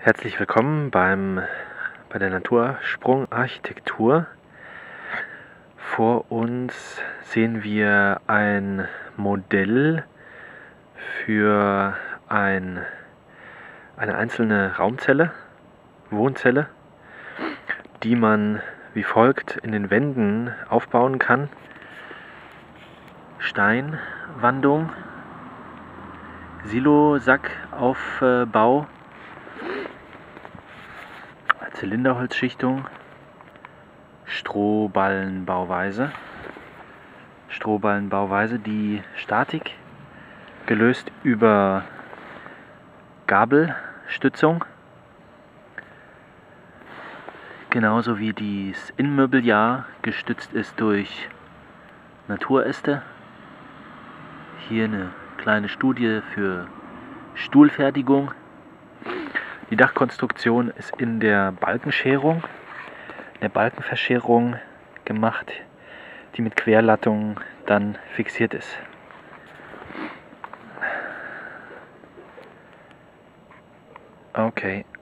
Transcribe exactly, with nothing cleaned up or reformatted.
Herzlich willkommen beim, bei der Natursprung-Architektur. Vor uns sehen wir ein Modell für ein, eine einzelne Raumzelle, Wohnzelle, die man wie folgt in den Wänden aufbauen kann. Steinwandung, Silosackaufbau, Zylinderholzschichtung, Strohballenbauweise. Strohballenbauweise, die Statik gelöst über Gabelstützung, genauso wie das Innenmobiliar gestützt ist durch Naturäste. Hier eine kleine Studie für Stuhlfertigung. Die Dachkonstruktion ist in der Balkenscherung, in der Balkenverscherung gemacht, die mit Querlattung dann fixiert ist. Okay.